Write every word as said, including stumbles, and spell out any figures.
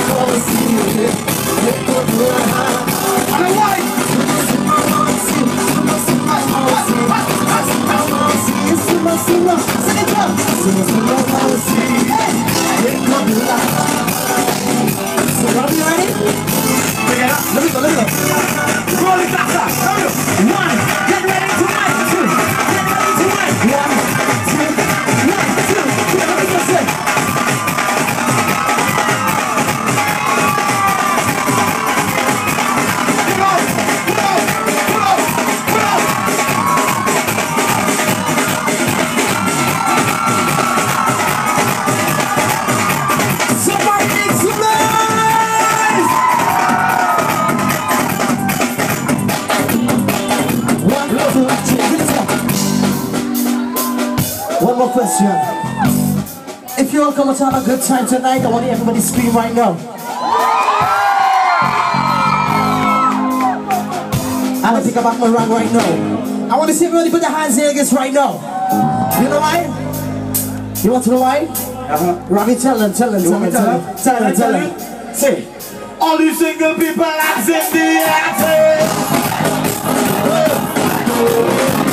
One more question. If you all come to have a good time tonight, I want everybody to scream right now. I want to pick up my rag right now. I want to see everybody put their hands in against right now. You know why? You want to know why? Uh-huh. Robbie, tell them, tell them, tell them, tell them, tell them, tell them. Say, all you single people, hands in the air.